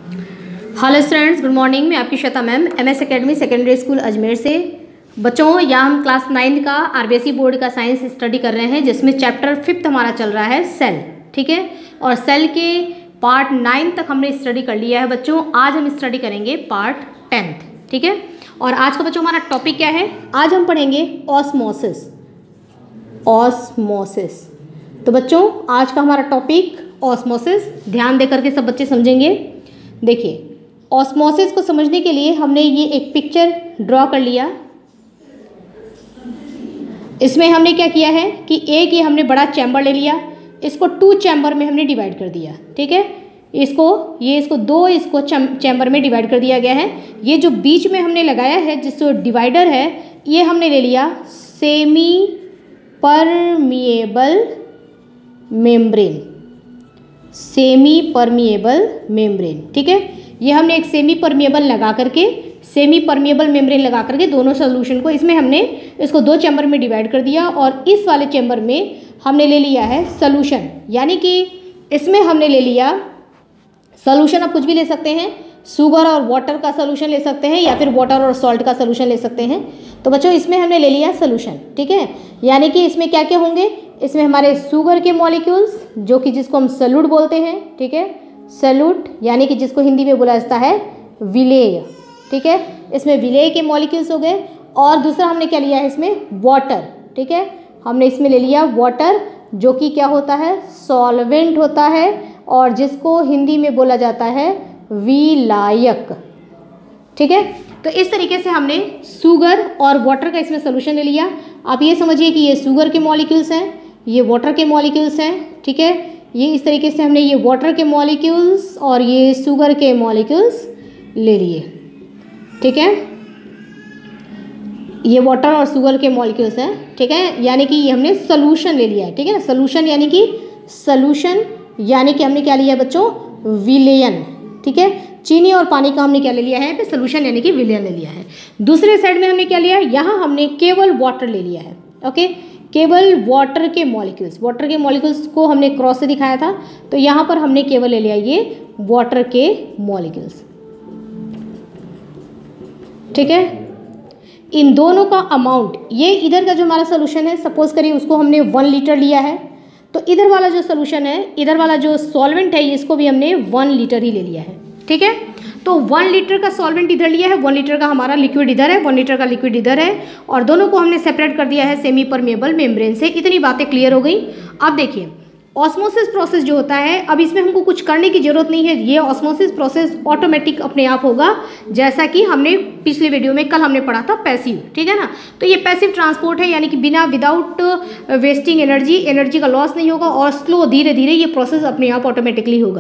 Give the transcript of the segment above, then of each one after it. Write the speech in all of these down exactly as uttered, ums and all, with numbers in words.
Hello students, good morning. मैं आपकी Shweta ma'am, M S academy secondary school Ajmer से। बच्चों, यहाँ हम क्लास नाइन्थ का आरबीएसई बोर्ड का साइंस स्टडी कर रहे हैं, जिसमें चैप्टर फिफ्थ हमारा चल रहा है सेल। ठीक है, और सेल के पार्ट नाइन तक हमने स्टडी कर लिया है बच्चों। आज हम स्टडी करेंगे पार्ट टेंथ। ठीक है, और आज का बच्चों हमारा टॉपिक क्या है? आज हम पढ़ेंगे ऑस्मोसिस। ऑस्मोसिस तो बच्चों आज का हमारा टॉपिक ऑस्मोसिस। ध्यान देकर के सब बच्चे समझेंगे। देखिए, ऑस्मोसिस को समझने के लिए हमने ये एक पिक्चर ड्रॉ कर लिया। इसमें हमने क्या किया है कि एक ये हमने बड़ा चैम्बर ले लिया, इसको टू चैम्बर में हमने डिवाइड कर दिया। ठीक है, इसको ये इसको दो इसको चैम्बर में डिवाइड कर दिया गया है। ये जो बीच में हमने लगाया है जिसको डिवाइडर है, ये हमने ले लिया semi permeable membrane. Semi permeable membrane. ठीक है, ये हमने एक सेमी परमिएबल लगा करके सेमी परमिएबल मेम्ब्रेन लगा करके दोनों सोल्यूशन को इसमें हमने इसको दो चैम्बर में डिवाइड कर दिया, और इस वाले चैम्बर में हमने ले लिया है सोल्यूशन। यानी कि इसमें हमने ले लिया सोल्यूशन। आप कुछ भी ले सकते हैं, शुगर और वाटर का सोल्यूशन ले सकते हैं, या फिर वाटर और सॉल्ट का सोल्यूशन ले सकते हैं। तो बच्चों इसमें हमने ले लिया सोल्यूशन। ठीक है, यानी कि इसमें क्या क्या होंगे? इसमें हमारे शुगर के मॉलिक्यूल्स, जो कि जिसको हम सॉल्यूट बोलते हैं। ठीक है, सॉल्यूट यानी कि जिसको हिंदी में बोला जाता है विलेय। ठीक है, इसमें विलेय के मॉलिक्यूल्स हो गए। और दूसरा हमने क्या लिया है इसमें? वाटर। ठीक है, हमने इसमें ले लिया वाटर, जो कि क्या होता है? सॉल्वेंट होता है, और जिसको हिंदी में बोला जाता है विलायक। ठीक है, तो इस तरीके से हमने शुगर और वाटर का इसमें सोल्यूशन ले लिया। आप ये समझिए कि ये शुगर के मॉलिक्यूल्स हैं, ये वाटर के मॉलिक्यूल्स हैं। ठीक है, ये इस तरीके से हमने ये वाटर के मॉलिक्यूल्स और ये शुगर के मॉलिक्यूल्स ले लिए। ठीक है, ये वाटर और शुगर के मॉलिक्यूल्स हैं। ठीक है, यानी कि ये हमने सोल्यूशन ले लिया है। ठीक है ना, सोल्यूशन यानी कि सोल्यूशन यानी कि हमने क्या लिया है बच्चों? विलयन। ठीक है, चीनी और पानी का हमने क्या ले लिया है? पे सोल्यूशन यानी कि विलयन ले लिया है। दूसरे साइड में हमने क्या लिया है? यहाँ हमने केवल वाटर ले लिया है। ओके, केवल वाटर के मॉलिक्यूल्स। वाटर के मॉलिक्यूल्स को हमने क्रॉस से दिखाया था, तो यहाँ पर हमने केवल ले लिया ये वाटर के मॉलिक्यूल्स। ठीक है, इन दोनों का अमाउंट, ये इधर का जो हमारा सोल्यूशन है, सपोज करिए उसको हमने वन लीटर लिया है, तो इधर वाला जो सोल्यूशन है, इधर वाला जो सॉल्वेंट है, इसको भी हमने वन लीटर ही ले लिया है। ठीक है, तो वन लीटर का सॉल्वेंट इधर लिया है, वन लीटर का हमारा लिक्विड इधर है, वन लीटर का लिक्विड इधर है, और दोनों को हमने सेपरेट कर दिया है सेमी परमिएबल मेम्ब्रेन से। इतनी बातें क्लियर हो गई। अब देखिए, ऑस्मोसिस प्रोसेस जो होता है, अब इसमें हमको कुछ करने की जरूरत नहीं है। ये ऑस्मोसिस प्रोसेस ऑटोमेटिक अपने आप होगा, जैसा कि हमने पिछले वीडियो में कल हमने पढ़ा था पैसिव। ठीक है ना, तो ये पैसिव ट्रांसपोर्ट है, यानी कि बिना विदाउट वेस्टिंग एनर्जी, एनर्जी का लॉस नहीं होगा, और स्लो धीरे धीरे ये प्रोसेस अपने आप ऑटोमेटिकली होगा।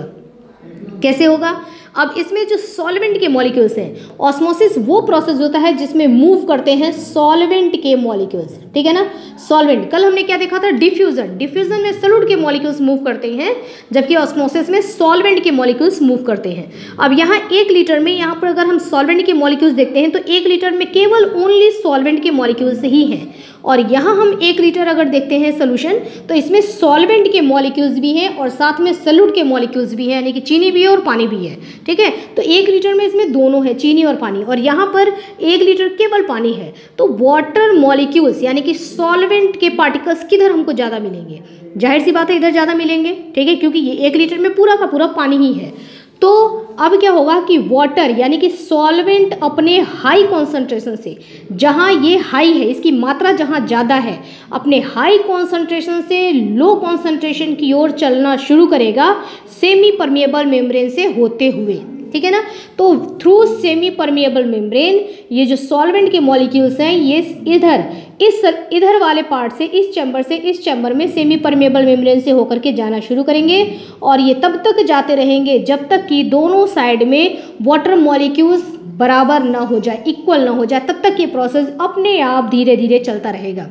कैसे होगा? अब इसमें जो सॉल्वेंट के मॉलिक्यूल्स हैं, ऑस्मोसिस वो प्रोसेस होता है जिसमें मूव करते हैं सॉल्वेंट के मॉलिक्यूल्स। ठीक है ना, सॉल्वेंट। कल हमने क्या देखा था? डिफ्यूजन। डिफ्यूजन में सॉल्यूट के मॉलिक्यूल्स मूव करते हैं, जबकि ऑस्मोसिस में सॉल्वेंट के मॉलिक्यूल्स मूव करते हैं। अब यहाँ एक लीटर में, यहाँ पर अगर हम सॉल्वेंट के मॉलिक्यूल्स देखते हैं, तो एक लीटर में केवल ओनली सॉल्वेंट के मॉलिक्यूल्स ही हैं। और यहाँ हम एक लीटर अगर देखते हैं सोल्यूशन, तो इसमें सॉल्वेंट के मॉलिक्यूल्स भी हैं और साथ में सॉल्यूट के मॉलिक्यूल्स भी हैं, यानी कि चीनी भी है और पानी भी है। ठीक है, तो एक लीटर में इसमें दोनों है, चीनी और पानी, और यहाँ पर एक लीटर केवल पानी है। तो वाटर मॉलिक्यूल्स यानी कि सॉल्वेंट के पार्टिकल्स किधर हमको ज़्यादा मिलेंगे? जाहिर सी बात है इधर ज़्यादा मिलेंगे। ठीक है, क्योंकि ये एक लीटर में पूरा का पूरा पानी ही है। तो अब क्या होगा कि वाटर यानी कि सॉल्वेंट अपने हाई कॉन्सेंट्रेशन से, जहाँ ये हाई है, इसकी मात्रा जहाँ ज़्यादा है, अपने हाई कॉन्सेंट्रेशन से लो कॉन्सेंट्रेशन की ओर चलना शुरू करेगा सेमी परमिएबल मेम्ब्रेन से होते हुए। ठीक है ना, तो थ्रू सेमी परमिएबल मेम्ब्रेन ये जो सॉल्वेंट के मॉलिक्यूल्स हैं, ये इधर इस इधर वाले पार्ट से, इस चैम्बर से इस चैम्बर में सेमी परमिएबल मेम्ब्रेन से होकर के जाना शुरू करेंगे, और ये तब तक जाते रहेंगे जब तक कि दोनों साइड में वाटर मॉलिक्यूल्स बराबर ना हो जाए, इक्वल ना हो जाए, तब तक ये प्रोसेस अपने आप धीरे धीरे चलता रहेगा।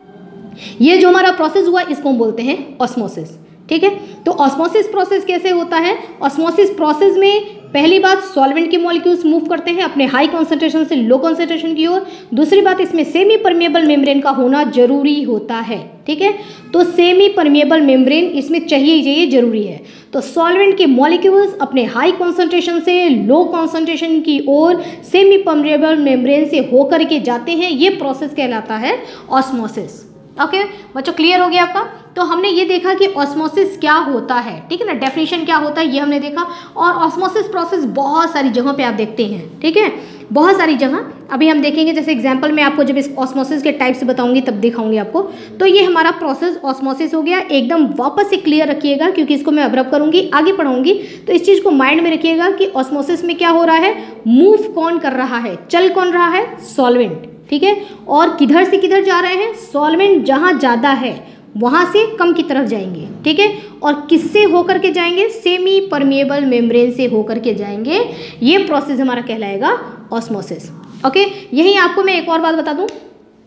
ये जो हमारा प्रोसेस हुआ, इसको हम बोलते हैं ऑस्मोसिस। ठीक है, तो ऑस्मोसिस प्रोसेस कैसे होता है? ऑस्मोसिस प्रोसेस में पहली बात, सॉल्वेंट के मॉलिक्यूल्स मूव करते हैं अपने हाई कॉन्सेंट्रेशन से लो कॉन्सेंट्रेशन की ओर। दूसरी बात, इसमें सेमी परमिएबल मेम्ब्रेन का होना जरूरी होता है। ठीक है। तो सेमी परमिएबल मेम्ब्रेन इसमें चाहिए ही चाहिए, जरूरी है। तो सॉल्वेंट के मॉलिक्यूल्स अपने हाई कॉन्सेंट्रेशन से लो कॉन्सेंट्रेशन की ओर सेमी परमिएबल मेम्ब्रेन से होकर के जाते हैं, ये प्रोसेस कहलाता है ऑस्मोसिस। ओके okay, बच्चों क्लियर हो गया आपका। तो हमने ये देखा कि ऑस्मोसिस क्या होता है, ठीक है ना, डेफिनेशन क्या होता है ये हमने देखा। और ऑस्मोसिस प्रोसेस बहुत सारी जगहों पे आप देखते हैं, ठीक है, बहुत सारी जगह अभी हम देखेंगे। जैसे एग्जांपल में आपको जब इस ऑस्मोसिस के टाइप्स बताऊंगी तब दिखाऊंगी आपको। तो ये हमारा प्रोसेस ऑस्मोसिस हो गया, एकदम वापस से क्लियर रखिएगा क्योंकि इसको मैं अब्रब करूंगी, आगे पढ़ाऊंगी। तो इस चीज़ को माइंड में रखिएगा कि ऑस्मोसिस में क्या हो रहा है, मूव कौन कर रहा है, चल कौन रहा है, सॉल्वेंट, ठीक है। और किधर से किधर जा रहे हैं, सॉल्वेंट जहाँ ज़्यादा है वहाँ से कम की तरफ जाएंगे, ठीक है। और किससे होकर के जाएंगे, सेमी परमिएबल मेम्ब्रेन से होकर के जाएंगे। ये प्रोसेस हमारा कहलाएगा ऑस्मोसिस। ओके, यही आपको मैं एक और बात बता दूं,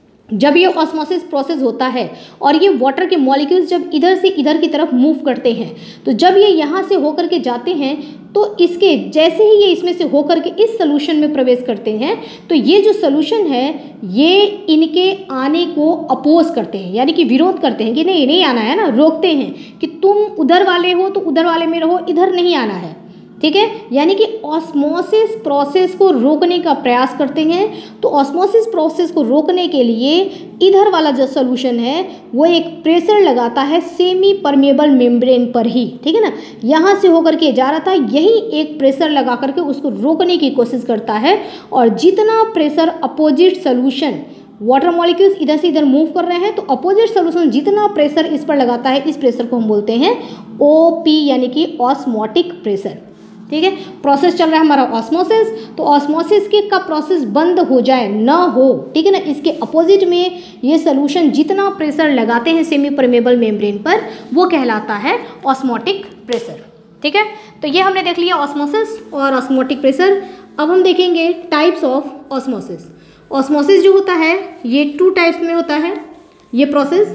जब ये ऑस्मोसिस प्रोसेस होता है और ये वाटर के मॉलिक्यूल्स जब इधर से इधर की तरफ मूव करते हैं, तो जब ये यहाँ से होकर के जाते हैं तो इसके जैसे ही ये इसमें से होकर के इस सोल्यूशन में प्रवेश करते हैं, तो ये जो सोल्यूशन है ये इनके आने को अपोज करते हैं, यानी कि विरोध करते हैं कि नहीं नहीं आना है ना, रोकते हैं कि तुम उधर वाले हो तो उधर वाले में रहो, इधर नहीं आना है, ठीक है। यानी कि ऑस्मोसिस प्रोसेस को रोकने का प्रयास करते हैं। तो ऑस्मोसिस प्रोसेस को रोकने के लिए इधर वाला जो सोल्यूशन है वो एक प्रेशर लगाता है सेमी परमिएबल मेम्ब्रेन पर ही, ठीक है ना, यहाँ से होकर के जा रहा था, यही एक प्रेशर लगा करके उसको रोकने की कोशिश करता है। और जितना pressure opposite solution, water molecules इधर से इधर मूव कर रहे हैं, तो अपोजिट सोल्यूशन जितना प्रेशर इस पर लगाता है, इस प्रेशर को हम बोलते हैं ओ पी, यानी कि ऑस्मोटिक प्रेशर, ठीक है। प्रोसेस चल रहा है हमारा ऑस्मोसिस। तो ऑस्मोसिस के का प्रोसेस बंद हो जाए, ना हो, ठीक है ना, इसके अपोजिट में ये सोल्यूशन जितना प्रेशर लगाते हैं सेमी परमिएबल मेम्ब्रेन पर, वो कहलाता है ऑस्मोटिक प्रेशर, ठीक है। तो ये हमने देख लिया ऑस्मोसिस और ऑस्मोटिक प्रेशर। अब हम देखेंगे टाइप्स ऑफ ऑस्मोसिस। ऑस्मोसिस जो होता है ये टू टाइप्स में होता है ये प्रोसेस।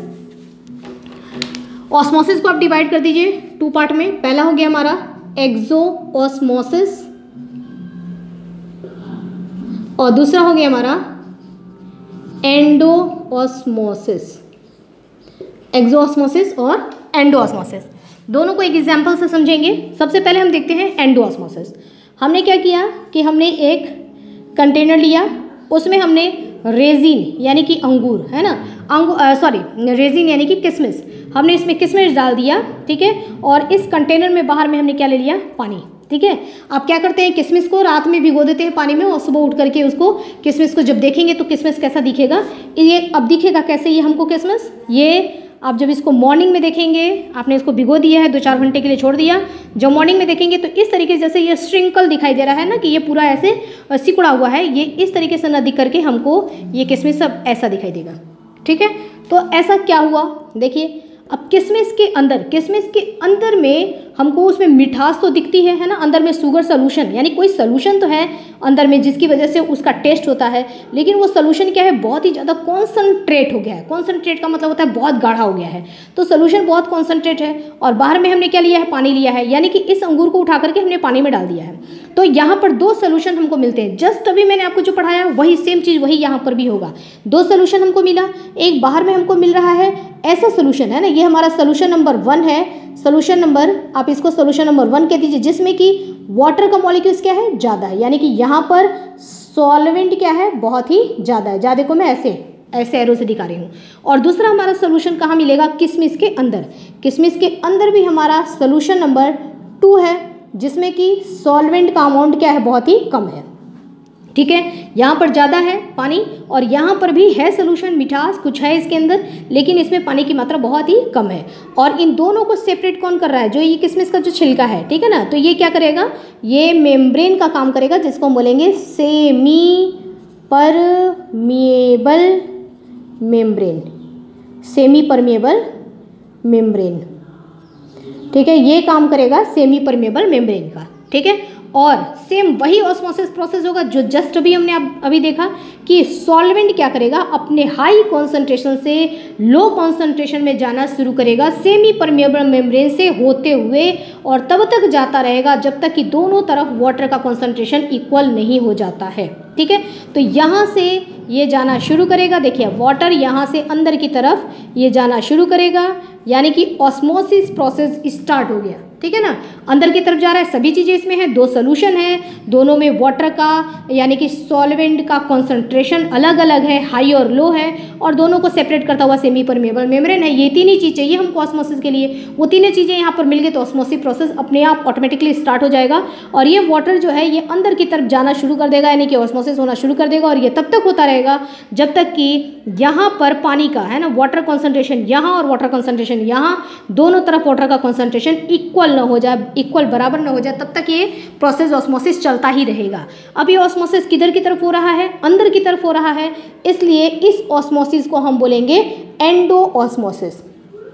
ऑस्मोसिस को आप डिवाइड कर दीजिए टू पार्ट में। पहला हो गया हमारा एक्सो ऑस्मोसिस और दूसरा हो गया हमारा एंडो ऑस्मोसिस। एक्सो ऑस्मोसिस और एंडो ऑस्मोसिस दोनों को एक एग्जांपल से समझेंगे। सबसे पहले हम देखते हैं एंडो ऑस्मोसिस। हमने क्या किया कि हमने एक कंटेनर लिया, उसमें हमने रेजिन यानी कि अंगूर, है ना, अंगूर सॉरी रेजिन यानी कि किशमिश, हमने इसमें किशमिश डाल दिया, ठीक है। और इस कंटेनर में बाहर में हमने क्या ले लिया, पानी, ठीक है। आप क्या करते हैं, किशमिश को रात में भिगो देते हैं पानी में और सुबह उठ करके उसको किशमिश को जब देखेंगे तो किशमिश कैसा दिखेगा, ये अब दिखेगा कैसे ये हमको किशमिश, ये आप जब इसको मॉर्निंग में देखेंगे, आपने इसको भिगो दिया है, दो चार घंटे के लिए छोड़ दिया, जब मॉर्निंग में देखेंगे तो इस तरीके से जैसे ये श्रिंकल दिखाई दे रहा है ना, कि ये पूरा ऐसे सिकुड़ा हुआ है, ये इस तरीके से न दिख करके हमको ये किशमिश सब ऐसा दिखाई देगा, ठीक है। तो ऐसा क्या हुआ, देखिए अब किशमिश के अंदर, किशमिश के अंदर में हमको उसमें मिठास तो दिखती है, है ना, अंदर में शुगर सोल्यूशन यानी कोई सोल्यूशन तो है अंदर में जिसकी वजह से उसका टेस्ट होता है, लेकिन वो सोल्यूशन क्या है, बहुत ही ज़्यादा कॉन्सनट्रेट हो गया है। कॉन्सनट्रेट का मतलब होता है बहुत गाढ़ा हो गया है, तो सोल्यूशन बहुत कॉन्सनट्रेट है। और बाहर में हमने क्या लिया है, पानी लिया है, यानी कि इस अंगूर को उठा करके हमने पानी में डाल दिया है। तो यहाँ पर दो सोल्यूशन हमको मिलते हैं। जस्ट अभी मैंने आपको जो पढ़ाया वही सेम चीज़ वही यहाँ पर भी होगा। दो सोल्यूशन हमको मिला, एक बाहर में हमको मिल रहा है ऐसा सोल्यूशन, है ना, ये हमारा सोल्यूशन नंबर वन है। सोल्यूशन नंबर, आप इसको सोल्यूशन नंबर वन कह दीजिए, जिसमें कि वाटर का मॉलिक्यूल्स क्या है, ज़्यादा है, यानी कि यहाँ पर सॉल्वेंट क्या है, बहुत ही ज़्यादा है। ज़्यादा को मैं ऐसे ऐसे एरो से दिखा रही हूँ। और दूसरा हमारा सोल्यूशन कहाँ मिलेगा, किशमिश के अंदर। किशमिश के अंदर भी हमारा सोल्यूशन नंबर टू है, जिसमें कि सॉल्वेंट का अमाउंट क्या है, बहुत ही कम है, ठीक है। यहाँ पर ज़्यादा है पानी और यहाँ पर भी है सोल्यूशन, मिठास कुछ है इसके अंदर, लेकिन इसमें पानी की मात्रा बहुत ही कम है। और इन दोनों को सेपरेट कौन कर रहा है, जो ये किशमिश का जो छिलका है, ठीक है ना, तो ये क्या करेगा, ये मेम्ब्रेन का काम करेगा, जिसको हम बोलेंगे semi permeable membrane. Semi permeable membrane, ठीक है, ये काम करेगा सेमी परमिएबल मेम्ब्रेन का, ठीक है। और सेम वही ऑस्मोसिस प्रोसेस होगा जो जस्ट अभी हमने अभी देखा कि सॉल्वेंट क्या करेगा, अपने हाई कॉन्सेंट्रेशन से लो कॉन्सेंट्रेशन में जाना शुरू करेगा सेमी परमिएबल मेम्ब्रेन से होते हुए, और तब तक जाता रहेगा जब तक कि दोनों तरफ वाटर का कॉन्सेंट्रेशन इक्वल नहीं हो जाता है। ठीक है। तो यहाँ से ये जाना शुरू करेगा, देखिए वाटर यहाँ से अंदर की तरफ ये जाना शुरू करेगा, यानी कि ऑस्मोसिस प्रोसेस स्टार्ट हो गया, ठीक है ना। अंदर की तरफ जा रहा है, सभी चीज़ें इसमें हैं, दो सोल्यूशन है, दोनों में वाटर का यानी कि सॉल्वेंट का कॉन्सेंट्रेशन अलग अलग है, हाई और लो है, और दोनों को सेपरेट करता हुआ सेमी परमेबल मेम्ब्रेन है। ये तीन ही चीज़ चाहिए हमको ऑस्मोसिस के लिए, वो तीनों चीज़ें यहाँ पर मिल गई तो ऑस्मोसिस प्रोसेस अपने आप ऑटोमेटिकली स्टार्ट हो जाएगा, और ये वाटर जो है ये अंदर की तरफ जाना शुरू कर देगा, यानी कि ऑस्मोसिस होना शुरू कर देगा। और ये तब तक होता रहेगा जब तक कि यहाँ पर पानी का है ना वाटर कॉन्सेंट्रेशन यहाँ और वाटर कॉन्सेंट्रेशन यहाँ, दोनों तरफ वाटर का कॉन्सेंट्रेशन इक्वल न हो जाए, इक्वल बराबर न हो जाए, तब तक ये प्रोसेस ऑस्मोसिस चलता ही रहेगा। अब ये ऑस्मोसिस किधर की तरफ हो रहा है, अंदर की तरफ हो रहा है, इसलिए इस ऑस्मोसिस को हम बोलेंगे एंडो ऑस्मोसिस,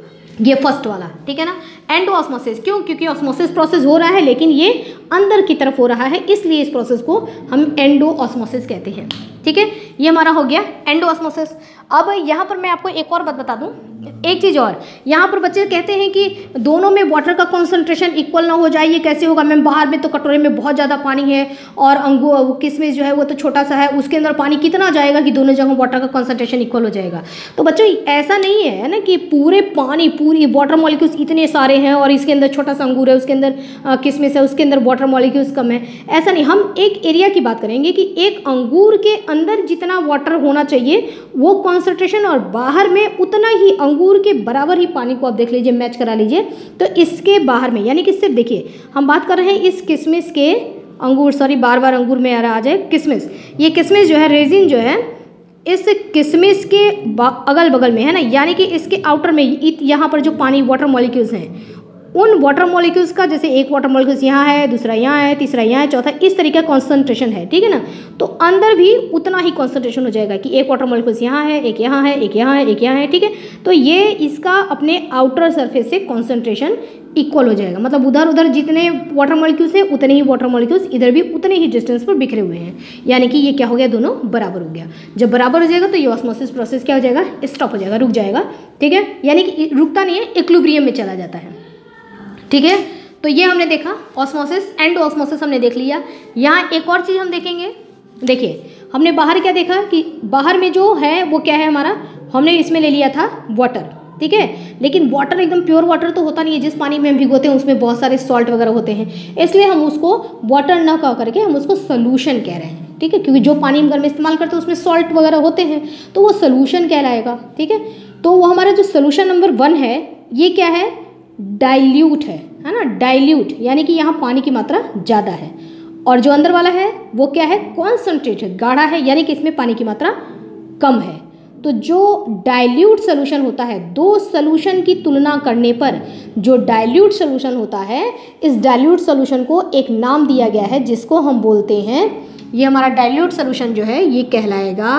ये फर्स्ट वाला, ठीक है ना। एंडो ऑस्मोसिस क्यों, क्योंकि ऑस्मोसिस प्रोसेस हो रहा है लेकिन ये अंदर की तरफ हो रहा है, इसलिए इस प्रोसेस को हम एंडो ऑस्मोसिस कहते हैं, ठीक है। ये हमारा हो गया एंडो ऑस्मोसिस। अब यहाँ पर मैं आपको एक और बात बता दूँ, एक चीज़ और, यहाँ पर बच्चे कहते हैं कि दोनों में वाटर का कॉन्सेंट्रेशन इक्वल ना हो जाए, ये कैसे होगा मैम, बाहर में तो कटोरे में बहुत ज़्यादा पानी है और अंगूर किशमिश जो है वो तो छोटा सा है, उसके अंदर पानी कितना जाएगा कि दोनों जगह वाटर का कॉन्सेंट्रेशन इक्वल हो जाएगा। तो बच्चों ऐसा नहीं है ना कि पूरे पानी पूरी वाटर मॉलिक्यूल्स इतने सारे हैं और इसके अंदर छोटा सा अंगूर है, उसके अंदर किशमिश है, उसके अंदर वाटर मॉलिक्यूल्स कम है, ऐसा नहीं। हम एक एरिया की बात करेंगे कि एक अंगूर के अंदर जितना वाटर होना चाहिए वो कॉन्सेंट्रेशन और बाहर में उतना ही अंगूर के बराबर ही पानी को आप देख लीजिए, मैच करा लीजिए। तो इसके बाहर में यानी कि सिर्फ देखिए हम बात कर रहे हैं इस किशमिश के अंगूर, सॉरी बार बार अंगूर में आ रहा आ जाए किशमिश, ये किशमिश जो है रेजिन जो है इस किशमिश के अगल बगल में है ना, यानी कि इसके आउटर में यहाँ पर जो पानी वाटर मॉलिक्यूल्स हैं उन वाटर मॉलिक्यूल्स का, जैसे एक वाटर मॉलिक्यूल्स यहाँ है, दूसरा यहाँ है, तीसरा यहाँ है, चौथा इस तरीके का कॉन्सेंट्रेशन है, ठीक है ना। तो अंदर भी उतना ही कॉन्सेंट्रेशन हो जाएगा कि एक वाटर मॉलिक्यूल्स यहाँ है, एक यहाँ है, एक यहाँ है, एक यहाँ है, ठीक है। तो ये इसका अपने आउटर सरफेस से कॉन्सेंट्रेशन इक्वल हो जाएगा, मतलब उधर उधर जितने वाटर मॉलिक्यूल्स है उतने ही वाटर मॉलिक्यूल्स इधर भी उतने ही डिस्टेंस पर बिखरे हुए हैं, यानी कि ये क्या हो गया, दोनों बराबर हो गया। जब बराबर हो जाएगा तो ये ऑस्मोसिस प्रोसेस क्या हो जाएगा, स्टॉप हो जाएगा, रुक जाएगा, ठीक है। यानी कि रुकता नहीं है, इक्विलिब्रियम में चला जाता है, ठीक है। तो ये हमने देखा ऑस्मोसिस, एंडो ऑस्मोसिस हमने देख लिया। यहाँ एक और चीज़ हम देखेंगे, देखिए हमने बाहर क्या देखा कि बाहर में जो है वो क्या है हमारा, हमने इसमें ले लिया था वाटर, ठीक है। लेकिन वाटर एकदम प्योर वाटर तो होता नहीं है, जिस पानी में हम भिगोते हैं उसमें बहुत सारे सॉल्ट वगैरह होते हैं, इसलिए हम उसको वाटर ना कह करके हम उसको सोल्यूशन कह रहे हैं, ठीक है। क्योंकि जो पानी हम घर में इस्तेमाल करते हैं उसमें सॉल्ट वगैरह होते हैं तो वो सोल्यूशन कहलाएगा, ठीक है। तो वो हमारा जो सोल्यूशन नंबर वन है ये क्या है, डाइल्यूट है, है ना, डाइल्यूट, यानी कि यहाँ पानी की मात्रा ज़्यादा है। और जो अंदर वाला है वो क्या है, कॉन्सनट्रेट है, गाढ़ा है, यानी कि इसमें पानी की मात्रा कम है। तो जो डाइल्यूट सोल्यूशन होता है, दो सोल्यूशन की तुलना करने पर जो डाइल्यूट सोल्यूशन होता है, इस डाइल्यूट सोल्यूशन को एक नाम दिया गया है जिसको हम बोलते हैं, ये हमारा डाइल्यूट सोल्यूशन जो है ये कहलाएगा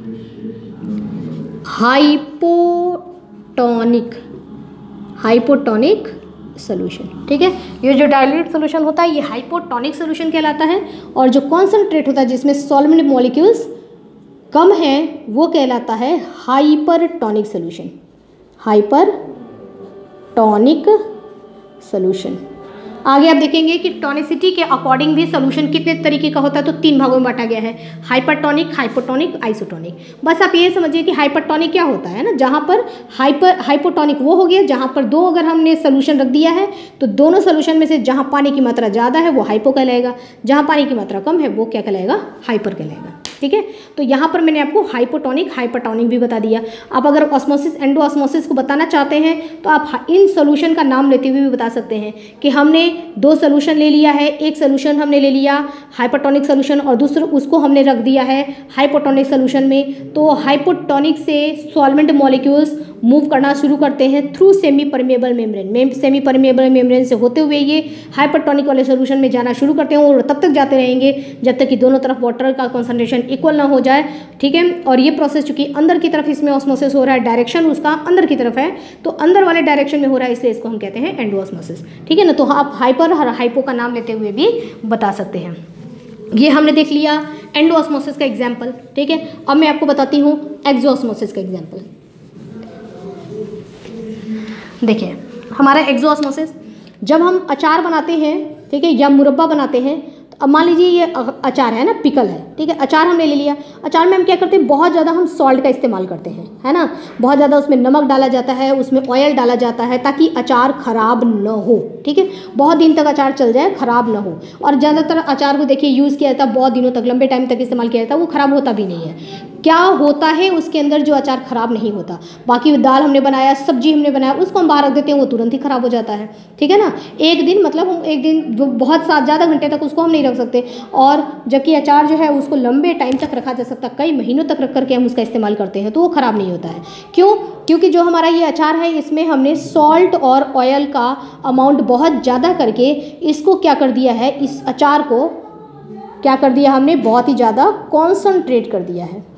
हाइपोटोनिक, हाइपोटोनिक सोल्यूशन, ठीक है। ये जो डाइल्यूट सोल्यूशन होता है ये हाइपोटोनिक सोल्यूशन कहलाता है, और जो कॉन्सेंट्रेट होता है जिसमें सॉल्वेंट मॉलिक्यूल्स कम है वो कहलाता है हाइपरटोनिक सोल्यूशन, हाइपरटोनिक सोल्यूशन। आगे आप देखेंगे कि टोनिसिटी के अकॉर्डिंग भी सोल्यूशन कितने तरीके का होता है, तो तीन भागों में बांटा गया है, हाइपरटोनिक, हाइपोटोनिक, आइसोटोनिक। बस आप ये समझिए कि हाइपरटोनिक क्या होता है ना, जहाँ पर हाइपर हाइपोटोनिक वो हो गया जहाँ पर दो अगर हमने सोल्यूशन रख दिया है तो दोनों सोल्यूशन में से जहाँ पानी की मात्रा ज़्यादा है वो हाइपो कहलाएगा, जहाँ पानी की मात्रा कम है वो क्या कहलाएगा, हाइपर कहलाएगा, ठीक है। तो यहाँ पर मैंने आपको हाइपोटोनिक हाइपरटोनिक भी बता दिया। आप अगर ऑस्मोसिस एंडो ऑस्मोसिस को बताना चाहते हैं तो आप इन सोल्यूशन का नाम लेते हुए भी बता सकते हैं कि हमने दो सोल्यूशन ले लिया है, एक सोल्यूशन हमने ले लिया हाइपरटोनिक सोल्यूशन और दूसरा उसको हमने रख दिया है हाइपोटोनिक सोल्यूशन में। तो हाइपोटोनिक से सॉल्वेंट मॉलिक्यूल्स मूव करना शुरू करते हैं through semi permeable membrane, semi permeable membrane से होते हुए ये हाइपरटोनिक वाले सोल्यूशन में जाना शुरू करते हैं और तब तक जाते रहेंगे जब तक कि दोनों तरफ वाटर का कॉन्सेंट्रेशन इक्वल ना हो जाए, ठीक है। और ये प्रोसेस चूंकि अंदर की तरफ इसमें ऑस्मोसिस हो रहा है, डायरेक्शन उसका अंदर की तरफ है तो अंदर वाले डायरेक्शन में हो रहा है, इसलिए इसको हम कहते हैं एंडोऑस्मोसिस, ठीक है ना। तो आप हाइपर और हाइपो का नाम लेते हुए भी बता सकते हैं। ये हमने देख लिया एंडोऑस्मोसिस का एग्जाम्पल, ठीक है। अब मैं आपको बताती हूँ एक्सोऑस्मोसिस का एग्जाम्पल। देखिए हमारा एक्सोऑस्मोसिस, जब हम अचार बनाते हैं, ठीक है, या मुरब्बा बनाते हैं तो अब मान लीजिए ये अचार है ना, पिकल है, ठीक है, अचार हमने ले लिया। अचार में हम क्या करते हैं, बहुत ज़्यादा हम सॉल्ट का इस्तेमाल करते हैं, है ना, बहुत ज़्यादा उसमें नमक डाला जाता है, उसमें ऑयल डाला जाता है ताकि अचार ख़राब न हो, ठीक है, बहुत दिन तक अचार चल जाए, ख़राब ना हो। और ज़्यादातर अचार को देखिए यूज़ किया जाता है बहुत दिनों तक, लंबे टाइम तक इस्तेमाल किया जाता है, वो ख़राब होता भी नहीं है। क्या होता है उसके अंदर, जो अचार ख़राब नहीं होता, बाकी दाल हमने बनाया, सब्जी हमने बनाया, उसको हम बाहर रख देते हैं, वो तुरंत ही ख़राब हो जाता है, ठीक है ना। एक दिन मतलब हम एक दिन बहुत सात ज़्यादा घंटे तक उसको हम नहीं रख सकते, और जबकि अचार जो है उसको लंबे टाइम तक रखा जा सकता, कई महीनों तक रख करके हम उसका इस्तेमाल करते हैं, तो वो ख़राब नहीं होता है। क्यों? क्योंकि जो हमारा ये अचार है इसमें हमने सॉल्ट और ऑयल का अमाउंट बहुत ज़्यादा करके इसको क्या कर दिया है, इस अचार को क्या कर दिया हमने, बहुत ही ज़्यादा कॉन्सनट्रेट कर दिया है,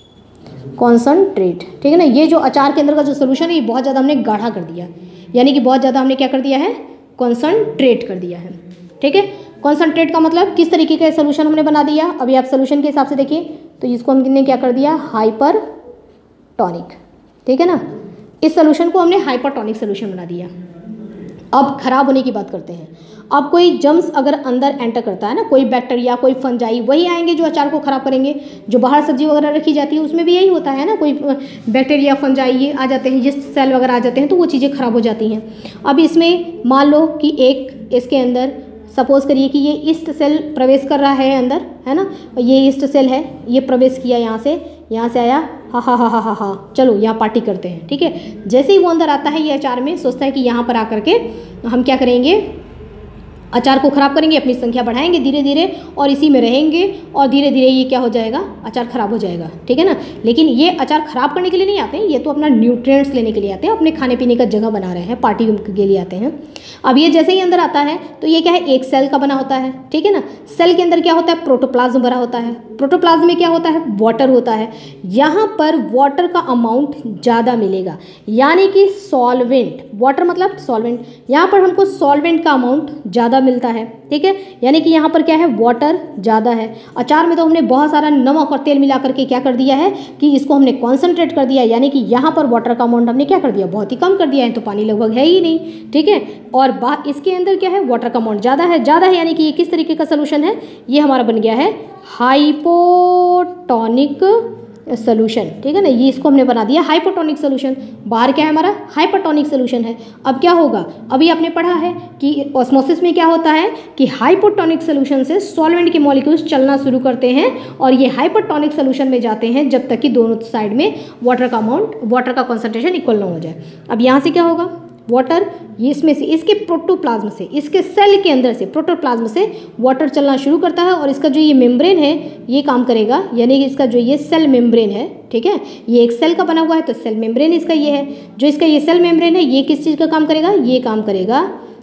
कॉन्सनट्रेट, ठीक है ना। ये जो अचार के अंदर का जो सोल्यूशन है ये बहुत ज़्यादा हमने गाढ़ा कर दिया, यानी कि बहुत ज़्यादा हमने क्या कर दिया है, कॉन्सनट्रेट कर दिया है, ठीक है। कॉन्सनट्रेट का मतलब किस तरीके का सोल्यूशन हमने बना दिया, अभी आप सोल्यूशन के हिसाब से देखिए, तो इसको हमने क्या कर दिया, हाइपर टॉनिक, ठीक है ना। इस सोल्यूशन को हमने हाइपर टॉनिक सोल्यूशन बना दिया। अब खराब होने की बात करते हैं। अब कोई जम्स अगर अंदर एंटर करता है ना, कोई बैक्टीरिया, कोई फंजाई, वही आएंगे जो अचार को ख़राब करेंगे। जो बाहर सब्जी वगैरह रखी जाती है उसमें भी यही होता है ना, कोई बैक्टीरिया, फंजाई ये आ जाते हैं, जिस सेल वगैरह आ जाते हैं, तो वो चीज़ें ख़राब हो जाती हैं। अब इसमें मान लो कि एक इसके अंदर सपोज करिए कि ये ईस्ट सेल प्रवेश कर रहा है अंदर, है ना, ये ईस्ट सेल है, ये प्रवेश किया यहाँ से, यहाँ से आया, हा हा हा हा हा हा चलो यहाँ पार्टी करते हैं, ठीक है। जैसे ही वो अंदर आता है ये अचार में, सोचता है कि यहाँ पर आकर के हम क्या करेंगे, अचार को ख़राब करेंगे, अपनी संख्या बढ़ाएंगे धीरे धीरे, और इसी में रहेंगे, और धीरे धीरे ये क्या हो जाएगा, अचार ख़राब हो जाएगा, ठीक है ना। लेकिन ये अचार ख़राब करने के लिए नहीं आते हैं, ये तो अपना न्यूट्रिएंट्स लेने के लिए आते हैं, अपने खाने पीने का जगह बना रहे हैं, पार्टी के लिए आते हैं। अब ये जैसे ही अंदर आता है तो ये क्या है, एक सेल का बना होता है, ठीक है ना। सेल के अंदर क्या होता है, प्रोटोप्लाज्म भरा होता है। प्रोटोप्लाज्म में क्या होता है, वाटर होता है। यहाँ पर वाटर का अमाउंट ज़्यादा मिलेगा, यानी कि सॉल्वेंट, वाटर मतलब सॉल्वेंट, यहाँ पर हमको सॉल्वेंट का अमाउंट ज़्यादा मिलता है, ठीक है। यानी कि यहाँ पर क्या है, वाटर ज़्यादा है। अचार में तो हमने बहुत सारा नमक और तेल मिला करके क्या कर दिया है कि इसको हमने कॉन्सनट्रेट कर दिया, यानी कि यहाँ पर वाटर का अमाउंट हमने क्या कर दिया, बहुत ही कम कर दिया है, तो पानी लगभग है ही नहीं, ठीक है। और बाहर इसके अंदर क्या है, वाटर का अमाउंट ज़्यादा है, ज़्यादा है, यानी कि ये किस तरीके का सोल्यूशन है, ये हमारा बन गया है हाइपोटोनिक सोल्यूशन, ठीक है ना। ये इसको हमने बना दिया हाइपोटोनिक सोल्यूशन। बाहर क्या है हमारा, हाइपरटोनिक सोल्यूशन है। अब क्या होगा, अभी आपने पढ़ा है कि ऑस्मोसिस में क्या होता है कि हाइपोटोनिक सोल्यूशन से सॉल्वेंट के मॉलिक्यूल्स चलना शुरू करते हैं, और ये हाइपरटोनिक सोल्यूशन में जाते हैं जब तक कि दोनों साइड में वाटर का अमाउंट, वाटर का कॉन्सेंट्रेशन इक्वल ना हो जाए। अब यहाँ से क्या होगा, वाटर, ये इसमें से, इसके प्रोटोप्लाज्म से, इसके सेल के अंदर से प्रोटोप्लाज्म से वाटर चलना शुरू करता है, और इसका जो ये मेम्ब्रेन है ये काम करेगा, यानी कि इसका जो ये सेल मेम्ब्रेन है, ठीक है, ये एक सेल का बना हुआ है, तो सेल मेम्ब्रेन इसका ये है। जो इसका ये सेल मेम्ब्रेन है ये किस चीज़ का काम करेगा, ये काम करेगा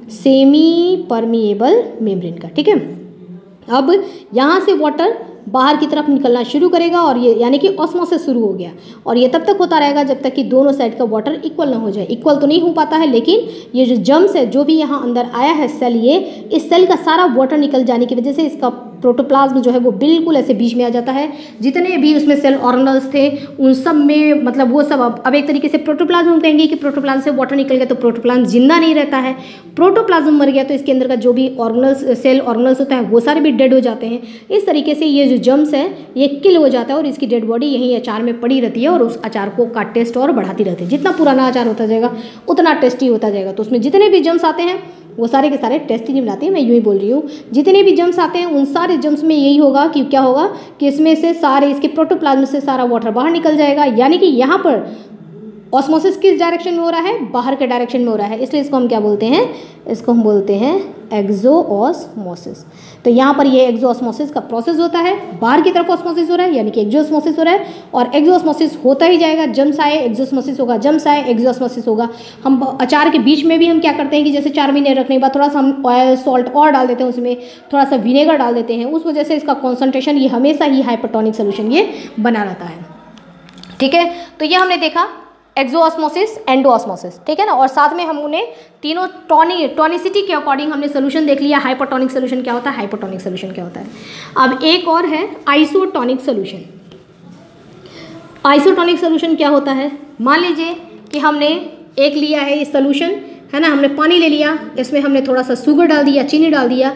सेमी परमिएबल मेम्ब्रेन का, ठीक है। अब यहाँ से वाटर बाहर की तरफ निकलना शुरू करेगा, और ये यानी कि ऑस्मोसिस शुरू हो गया, और ये तब तक होता रहेगा जब तक कि दोनों साइड का वाटर इक्वल ना हो जाए। इक्वल तो नहीं हो पाता है, लेकिन ये जो जम्स है, जो भी यहाँ अंदर आया है सेल, ये इस सेल का सारा वाटर निकल जाने की वजह से इसका प्रोटोप्लाज्म जो है वो बिल्कुल ऐसे बीच में आ जाता है। जितने भी उसमें सेल ऑर्गेनल्स थे उन सब में, मतलब वो सब अब अब एक तरीके से प्रोटोप्लाज्म हम कहेंगे कि प्रोटोप्लाज्म से वाटर निकल गया तो प्रोटोप्लाज्म जिंदा नहीं रहता है। प्रोटोप्लाज्म मर गया तो इसके अंदर का जो भी ऑर्गेनल्स, सेल ऑर्गेनल्स होता है वो सारे भी डेड हो जाते हैं। इस तरीके से ये जो जम्स है ये किल हो जाता है, और इसकी डेड बॉडी यहीं अचार में पड़ी रहती है, और उस अचार को का टेस्ट और बढ़ाती रहती है। जितना पुराना अचार होता जाएगा उतना टेस्टी होता जाएगा। तो उसमें जितने भी जम्स आते हैं वो सारे के सारे टेस्टी नहीं बनाते हैं, मैं यूँ ही बोल रही हूँ। जितने भी जम्स आते हैं उन सारे जम्स में यही होगा कि क्या होगा कि इसमें से सारे, इसके प्रोटोप्लाज्म से सारा वाटर बाहर निकल जाएगा, यानी कि यहाँ पर ऑस्मोसिस किस डायरेक्शन में हो रहा है, बाहर के डायरेक्शन में हो रहा है। इसलिए इसको हम क्या बोलते हैं, इसको हम बोलते हैं एक्सोऑस्मोसिस। तो यहाँ पर ये एक्सोऑस्मोसिस का प्रोसेस होता है, बाहर की तरफ ऑस्मोसिस हो रहा है यानी कि एक्सोऑस्मोसिस हो रहा है, और एक्सोऑस्मोसिस होता ही जाएगा। जम्स आए एक्सोऑस्मोसिस होगा, जम्स आए एक्सोऑस्मोसिस होगा। हम अचार के बीच में भी हम क्या करते हैं कि जैसे चार महीने रखने के बाद थोड़ा सा हम ऑयल, सॉल्ट और डाल देते हैं, उसमें थोड़ा सा विनेगर डाल देते हैं। उस वजह से इसका कॉन्सेंट्रेशन ये हमेशा ही हाइपरटोनिक सोल्यूशन ये बना रहता है, ठीक है। तो ये हमने देखा एक्सोऑस्मोसिस, एंडोऑस्मोसिस, ठीक है ना। और साथ में हमने तीनों टॉनी टॉनिसिटी के अकॉर्डिंग हमने सोल्यूशन देख लिया। हाइपरटोनिक सोल्यूशन क्या होता है, हाइपोटोनिक सोल्यूशन क्या होता है। अब एक और है आइसोटोनिक सोल्यूशन। आइसोटोनिक सोल्यूशन क्या होता है, मान लीजिए कि हमने एक लिया है ये सोल्यूशन, है ना, हमने पानी ले लिया, इसमें हमने थोड़ा सा शुगर डाल दिया, चीनी डाल दिया।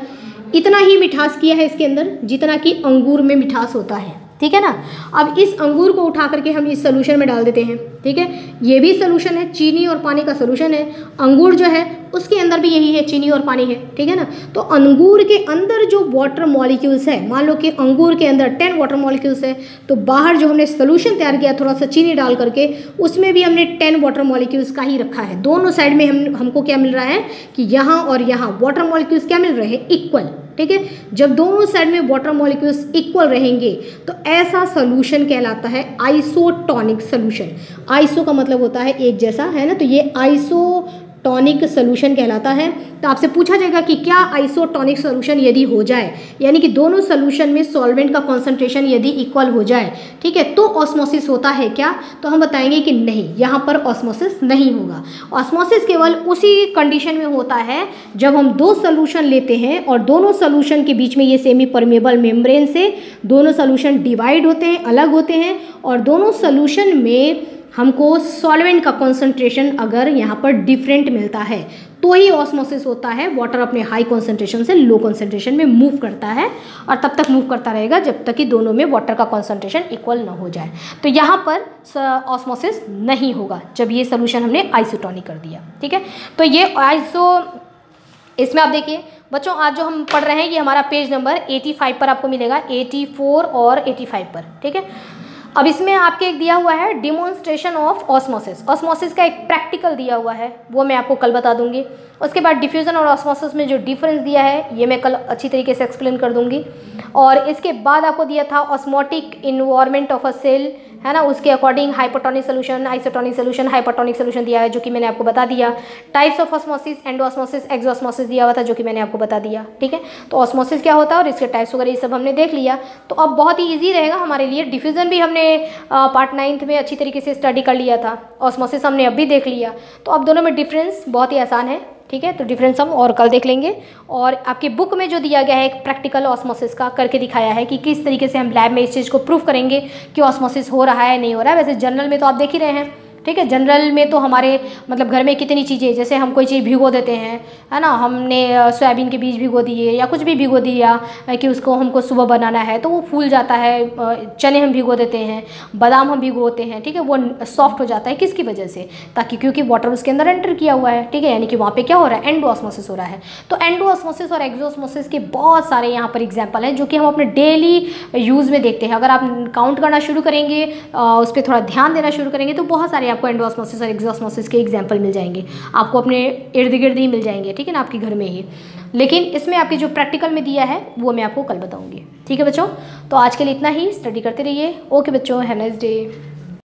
इतना ही मिठास किया है इसके अंदर जितना कि अंगूर में मिठास होता है, ठीक है ना। अब इस अंगूर को उठा करके हम इस सोल्यूशन में डाल देते हैं, ठीक है। ये भी सोल्यूशन है, चीनी और पानी का सोल्यूशन है। अंगूर जो है उसके अंदर भी यही है, चीनी और पानी है, ठीक है ना। तो अंगूर के अंदर जो वाटर मॉलिक्यूल्स है, मान लो कि अंगूर के अंदर टेन वाटर मॉलिक्यूल्स है, तो बाहर जो हमने सोल्यूशन तैयार किया थोड़ा सा चीनी डाल करके, उसमें भी हमने टेन वाटर मॉलिक्यूल्स का ही रखा है। दोनों साइड में हम हमको क्या मिल रहा है कि यहाँ और यहाँ वाटर मॉलिक्यूल्स क्या मिल रहे हैं, इक्वल, ठीक है। जब दोनों साइड में वाटर मॉलिक्यूल्स इक्वल रहेंगे तो ऐसा सॉल्यूशन कहलाता है आइसोटोनिक सॉल्यूशन। आइसो का मतलब होता है एक जैसा, है ना, तो ये आइसोटोनिक सॉल्यूशन कहलाता है। तो आपसे पूछा जाएगा कि क्या आइसोटोनिक सॉल्यूशन यदि हो जाए, यानी कि दोनों सॉल्यूशन में सॉल्वेंट का कॉन्सेंट्रेशन यदि इक्वल हो जाए, ठीक है, तो ऑस्मोसिस होता है क्या? तो हम बताएंगे कि नहीं, यहाँ पर ऑस्मोसिस नहीं होगा। ऑस्मोसिस केवल उसी कंडीशन में होता है जब हम दो सॉल्यूशन लेते हैं और दोनों सॉल्यूशन के बीच में ये सेमी परमेबल मेम्ब्रेन से दोनों सॉल्यूशन डिवाइड होते हैं, अलग होते हैं, और दोनों सॉल्यूशन में हमको सॉल्वेंट का कॉन्सेंट्रेशन अगर यहाँ पर डिफरेंट मिलता है तो ही ऑस्मोसिस होता है। वाटर अपने हाई कॉन्सेंट्रेशन से लो कॉन्सेंट्रेशन में मूव करता है और तब तक मूव करता रहेगा जब तक कि दोनों में वाटर का कॉन्सेंट्रेशन इक्वल ना हो जाए। तो यहाँ पर ऑस्मोसिस नहीं होगा जब ये सोल्यूशन हमने आइसोटोनिक कर दिया, ठीक है। तो ये आइसो, इसमें आप देखिए बच्चों, आज जो हम पढ़ रहे हैं ये हमारा पेज नंबर पचासी पर आपको मिलेगा, चौरासी और पचासी पर, ठीक है। अब इसमें आपके एक दिया हुआ है डिमॉन्स्ट्रेशन ऑफ ऑस्मोसिस। ऑस्मोसिस का एक प्रैक्टिकल दिया हुआ है, वो मैं आपको कल बता दूंगी। उसके बाद डिफ्यूज़न और ऑस्मोसिस में जो डिफरेंस दिया है ये मैं कल अच्छी तरीके से एक्सप्लेन कर दूंगी। और इसके बाद आपको दिया था osmotic environment of a cell, है ना, उसके according hypotonic solution, isotonic solution, hypotonic solution दिया है जो कि मैंने आपको बता दिया। Types of osmosis, endo osmosis, exo osmosis दिया हुआ था जो कि मैंने आपको बता दिया, ठीक है। तो ऑस्मोसिस क्या होता है और इसके टाइप्स वगैरह ये सब हमने देख लिया। तो अब बहुत ही ईजी रहेगा हमारे लिए। डिफ्यूज़न भी हमने पार्ट नाइन्थ में अच्छी तरीके से स्टडी कर लिया था, ऑस्मोसिस हमने अब भी देख लिया। तो अब दोनों में डिफरेंस बहुत ही आसान है, ठीक है। तो डिफरेंस हम और कल देख लेंगे। और आपकी बुक में जो दिया गया है एक प्रैक्टिकल ऑस्मोसिस का करके दिखाया है कि किस तरीके से हम लैब में इस चीज़ को प्रूव करेंगे कि ऑस्मोसिस हो रहा है नहीं हो रहा है। वैसे जनरल में तो आप देख ही रहे हैं, ठीक है। जनरल में तो हमारे मतलब घर में कितनी चीज़ें, जैसे हम कोई चीज़ भिगो देते हैं, है ना, हमने सोयाबीन के बीज भिगो दिए या कुछ भी भिगो दिया कि उसको हमको सुबह बनाना है तो वो फूल जाता है। चने हम भिगो देते हैं, बादाम हम भिगोते हैं, ठीक है, वो सॉफ्ट हो जाता है। किसकी वजह से? ताकि क्योंकि वाटर उसके अंदर एंटर किया हुआ है, ठीक है, यानी कि वहाँ पे क्या हो रहा है, एंडोऑस्मोसिस हो रहा है। तो एंडोऑस्मोसिस और एक्सोऑस्मोसिस के बहुत सारे यहाँ पर एग्जाम्पल हैं जो कि हम अपने डेली यूज़ में देखते हैं। अगर आप काउंट करना शुरू करेंगे, उस पर थोड़ा ध्यान देना शुरू करेंगे तो बहुत सारे आपको एंडोऑस्मोसिस और एक्सोऑस्मोसिस के एग्जाम्पल मिल जाएंगे, आपको अपने इर्द गिर्द ही मिल जाएंगे, ठीक है ना, आपके घर में ही। लेकिन इसमें आपके जो प्रैक्टिकल में दिया है वो मैं आपको कल बताऊंगी, ठीक है बच्चों। तो आज के लिए इतना ही, स्टडी करते रहिए। ओके बच्चों, हैव अ नाइस डे।